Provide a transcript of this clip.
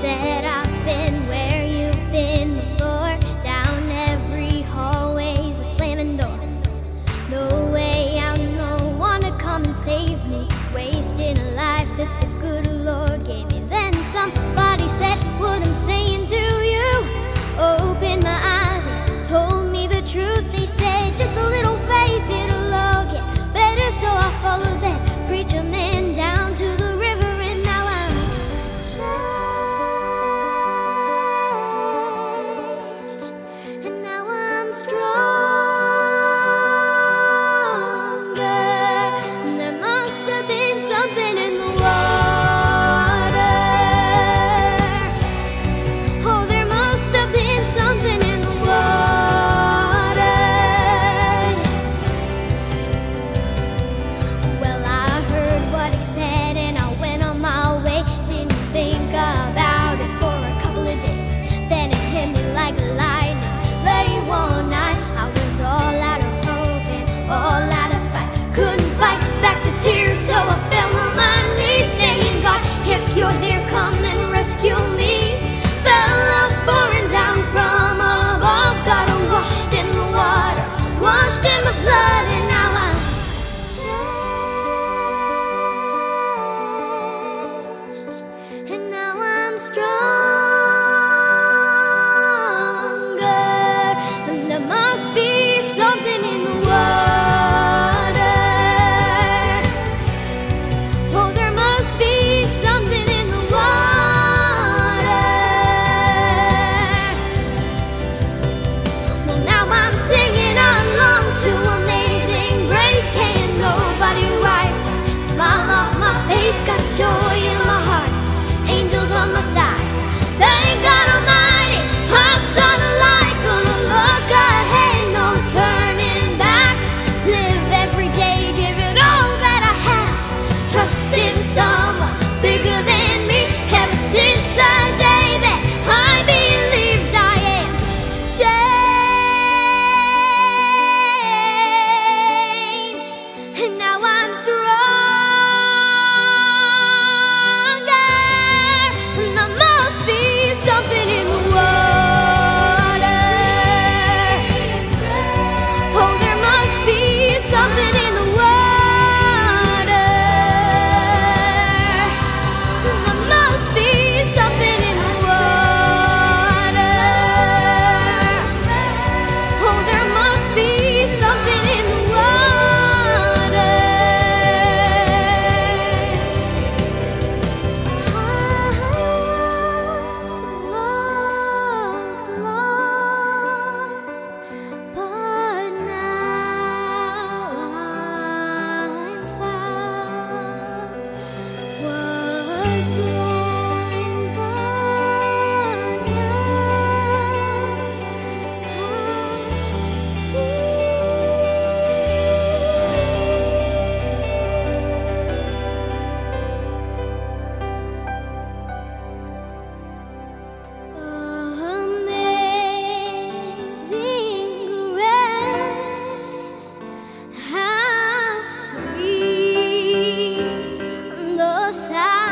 said I've been where you've been before, down every hallway's a slamming door. No way out, no one to come and save me, wasting a life that the good Lord gave me. Then somebody said what I'm saying to you, opened my eyes and told me the truth. They said just a little faith, it'll all get better. So I followed that preacher man down to the river, and now I'm changed, and now I'm stronger. And there must have been something in the water. Oh, there must have been something in the water. Well, I heard what he said and I went on my way. Didn't think about it for a couple of days. Then it hit me like lightning late one night. I was all out of hope and all out of fight. Couldn't fight back the tears, so I fell on my knees, saying, God, if you're there, come and rescue me. Felt love pouring down from above, got washed in the water, washed in the flood, and now I'm changed, and now I'm stronger. And there must be something in the water. Oh, there must be something in the water. Well, now I'm singing along to Amazing Grace. Can't nobody wipe this smile off my face. Got joy in my heart, angels on my side. Thank God Almighty, I saw the light. Gonna look ahead, no turning back. Live every day, give it all that I have. Trust in someone bigger than me. Ever since the day that I believed I am changed, and now I'm stronger. And there must be something in the water. Oh, there must be something in the water. There must be something in the water. Oh, there must be something in the water. I was lost, but now I'm found. Was blind, but Amazing grace, how sweet the sound